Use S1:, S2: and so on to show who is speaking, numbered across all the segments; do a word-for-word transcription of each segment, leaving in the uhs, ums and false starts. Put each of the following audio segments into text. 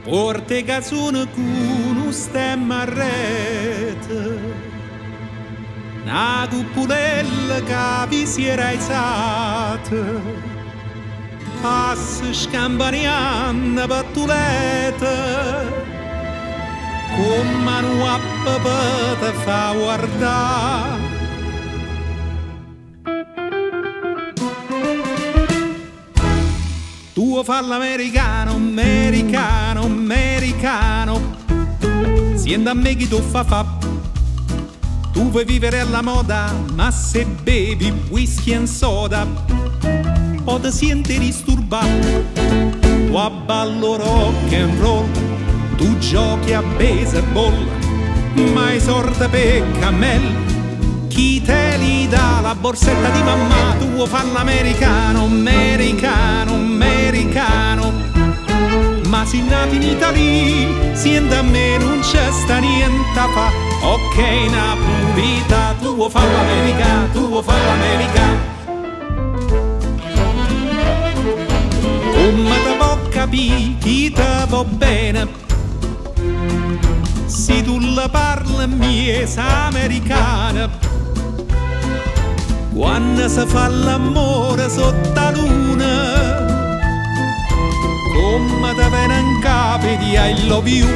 S1: Porte canzone con un stemma a rete, una cupolella che vi si era alzata, passa scampaniando battulette, con mano a papà te fa guardare. Tu fa l'americano, americano, americano, siendo a me che tu fa fa. Tu vuoi vivere alla moda, ma se bevi whisky e soda, o ti senti disturbato. Tu abballo rock and roll, tu giochi a baseball, ma i sorda per cammello. Chi te li dà la borsetta di mamma? Tu vuoi fa l'americano, americano, americano, ma se nati in Italia, siendo a me non c'è sta niente fa. Ok, Napolita, tu vuoi fa l'americano, tu vuoi fa l'americano. Come te può capire chi te va bene, se tu la parli miesa americana. Quando si fa l'amore sotto la luna, come te viene in capo di I love you.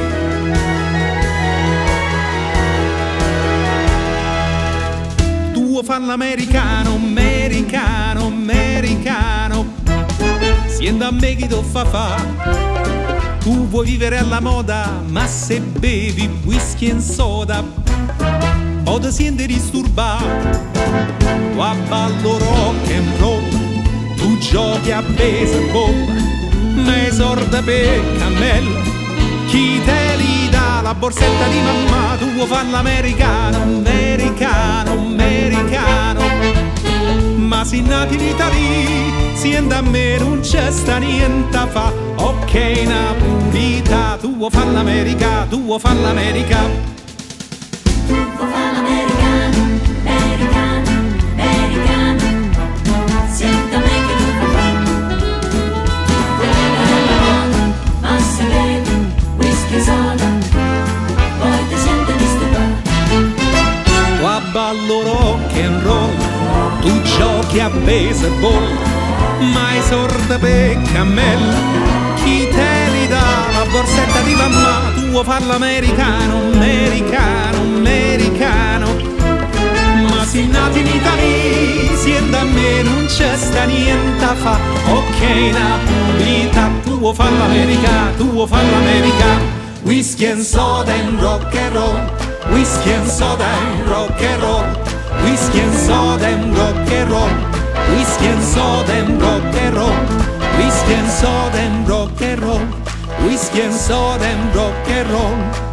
S1: Tu fa l'americano, americano, americano, siendo a me che tu fa fa. Tu vuoi vivere alla moda, ma se bevi whisky e soda, o ti senti disturbato. Tu abballo rock and roll, tu giochi a baseball, ma esorda per cammello. Chi te li dà la borsetta di mamma? Tu vuoi fa l'americano, americano, americano, ma se nati in Italia, siendo a me non c'è sta niente fa. Ok, Napolita, tu vuoi fa l'America, tu vuoi fa l'America.
S2: Tu vuoi fa l'americano, americano, americano, senta me che tu vuoi fa. Vuoi vivere alla moda, ma se bevi whisky e soda, poi ti senti disturbato.
S1: Tu abballo rock and roll, tu giochi a baseball, ma i sorda per cammello. Chi te li dà la borsetta di mamma? Tu vuoi fa l'americano, americano, americano, ma se nati in Italia, siendo a me non c'è sta niente fa. Ok, Napolita, tu vuoi fa l'America, tu vuoi fa l'America. Whisky and soda and rock and roll, whisky and soda and rock and roll, whisky and soda and rock and roll, whisky and soda and rock and roll, whisky and soda and rock and roll, whisky and soda and rock and roll.